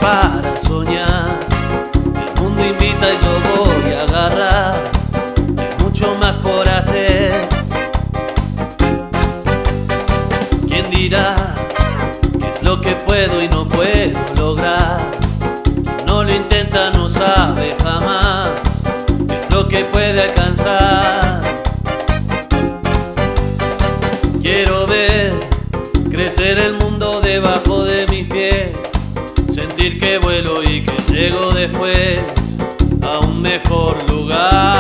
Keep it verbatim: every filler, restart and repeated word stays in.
para soñar. El mundo invita y yo voy a agarrar. Hay mucho más por hacer. ¿Quién dirá qué es lo que puedo y no puedo lograr? Quien no lo intenta no sabe jamás qué es lo que puede alcanzar. Quiero ver crecer el mundo debajo de mis pies, sentir que vuelo y que llego después a un mejor lugar.